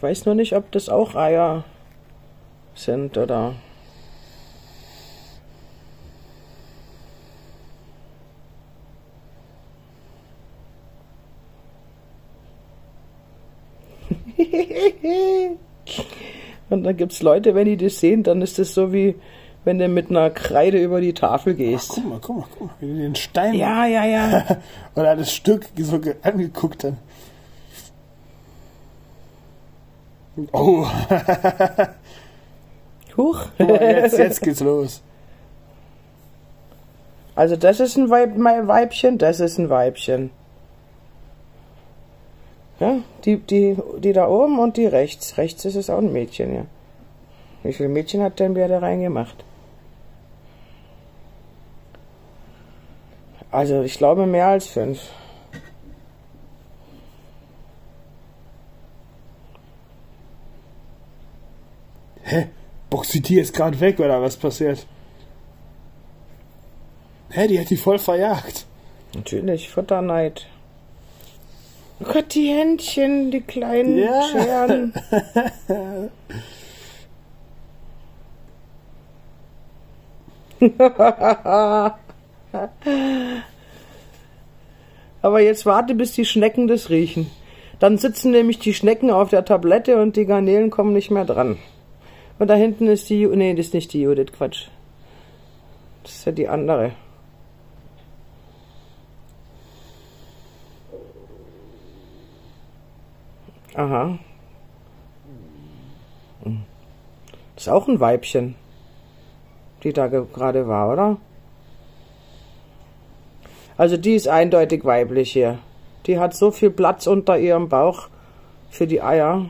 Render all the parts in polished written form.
Ich weiß nur nicht, ob das auch Eier sind oder... Und dann gibt es Leute, wenn die das sehen, dann ist das so wie, wenn du mit einer Kreide über die Tafel gehst. Ach, guck mal, wie du den Stein... Ja. Oder das Stück so angeguckt hat. Oh. Huch. Jetzt geht's los. Also das ist ein Weibchen, das ist ein Weibchen. Ja, die da oben und die rechts. Rechts ist es auch ein Mädchen, ja. Wie viele Mädchen hat denn wer da reingemacht? Also ich glaube mehr als 5. Hä? Boxt die jetzt gerade weg oder was passiert? Hä, die hat die voll verjagt. Natürlich, Futterneid. Oh Gott, die Händchen, die kleinen Scheren. Aber jetzt warte, bis die Schnecken das riechen. Dann sitzen nämlich die Schnecken auf der Tablette und die Garnelen kommen nicht mehr dran. Und da hinten ist die... Nee, das ist nicht die Judith, Quatsch. Das ist ja die andere. Aha. Das ist auch ein Weibchen, die da gerade war, oder? Also die ist eindeutig weiblich hier. Die hat so viel Platz unter ihrem Bauch für die Eier.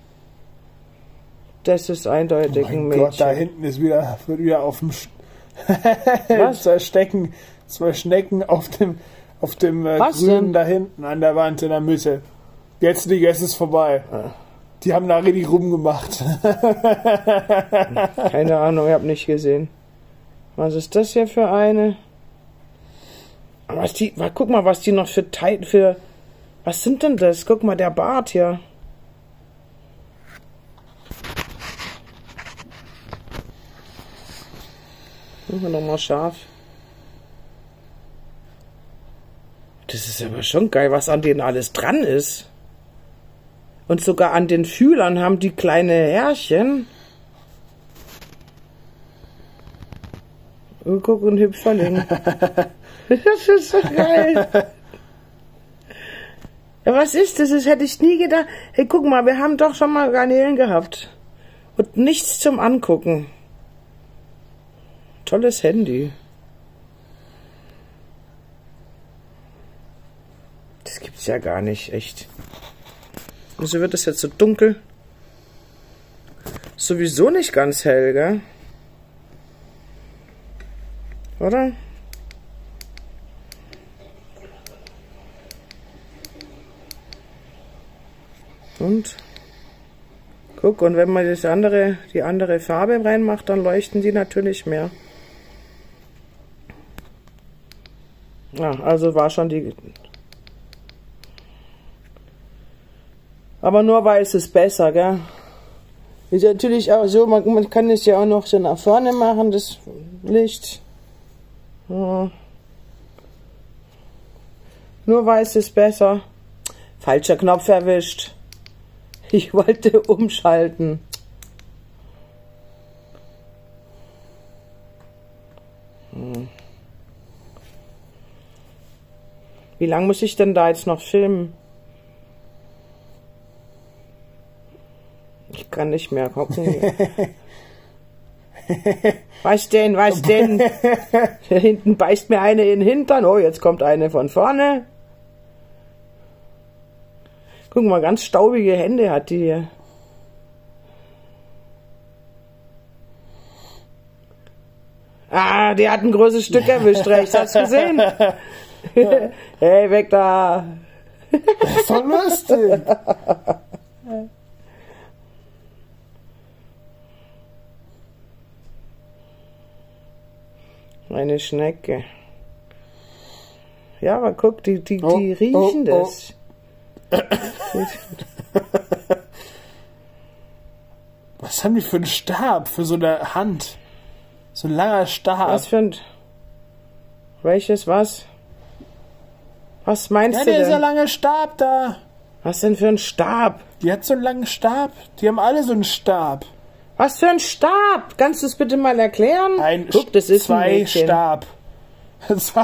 Das ist eindeutig ein Mädchen. Gott, da hinten ist wird wieder auf dem Was? zwei Schnecken auf dem Grünen denn? da hinten an der Wand in der Mitte. Jetzt ist es vorbei. Die haben da richtig rumgemacht. Keine Ahnung, ich habe nicht gesehen. Was ist das hier für eine? Guck mal, was die noch für... Was sind denn das? Guck mal, der Bart hier. Machen wir nochmal scharf. Das ist aber schon geil, was an denen alles dran ist. Und sogar an den Fühlern haben die kleine Härchen. Oh, guck, ein Hüpferling. Das ist so geil. Ja, was ist das? Das hätte ich nie gedacht. Hey, guck mal, wir haben doch schon mal Garnelen gehabt. Und nichts zum Angucken. Tolles Handy. Das gibt's ja gar nicht, echt. Wieso wird es jetzt so dunkel? Sowieso nicht ganz hell, gell? Oder? Und? Guck, und wenn man die andere Farbe reinmacht, dann leuchten die natürlich mehr. Ja, also war schon die... Aber nur weiß ist besser, gell? Ist natürlich auch so, man kann es ja auch noch so nach vorne machen, das Licht. Ja. Nur weiß ist besser. Falscher Knopf erwischt. Ich wollte umschalten. Wie lange muss ich denn da jetzt noch filmen? Ich kann nicht mehr gucken. Was denn? Da hinten beißt mir eine in den Hintern. Oh, jetzt kommt eine von vorne. Guck mal, ganz staubige Hände hat die hier. Ah, die hat ein großes Stück erwischt rechts. Hast du gesehen? Hey, weg da. Das ist doch lustig. Eine Schnecke. Ja, aber guck, die riechen das. Was haben die für einen Stab? Für so eine Hand? So ein langer Stab. Was für ein... Welches, was? Was meinst Ja, du der ist denn? ein langer Stab da. Was denn für ein Stab? Die hat so einen langen Stab. Die haben alle so einen Stab. Was für ein Stab? Kannst du es bitte mal erklären? Guck, das ist ein Mädchen. Stab. 2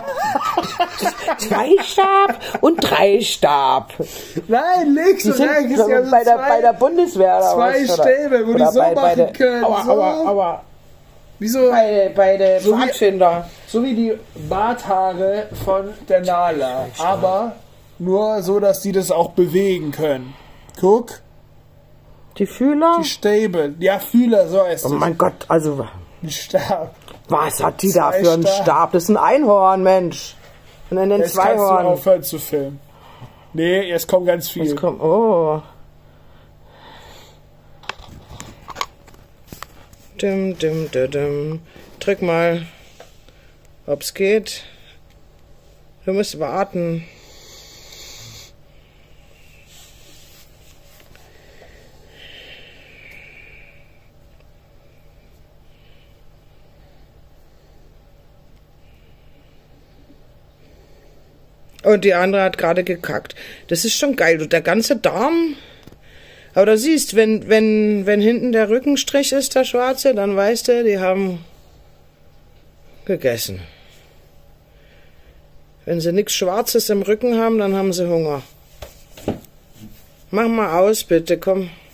Stab und 3 Stab. Nein, links Die und sind rechts. so bei der Bundeswehr oder zwei was? Stäbe, wo die so machen können. Aber Wieso? bei der So wie- Pfadfinder. So wie die Barthaare von der Nala. Aber nur so, dass die das auch bewegen können. Guck, Die Fühler? die Stäbe. Ja, Fühler, so heißt Oh es. mein Gott, also Ein Stab. was hat die da 2 für einen Stab. Stab? Das ist ein Einhorn, Mensch. Und dann den Jetzt kannst du Zweihorn. aufhören zu filmen. Nee, jetzt kommt ganz viel. Jetzt kommt, oh. Dim, dim, dim, dim. Drück mal, ob's geht. Du musst warten. Und die andere hat gerade gekackt. Das ist schon geil. Und der ganze Darm. Aber du siehst, wenn hinten der Rückenstrich ist, der schwarze, dann weißt du, die haben gegessen. Wenn sie nichts Schwarzes im Rücken haben, dann haben sie Hunger. Mach mal aus, bitte, komm.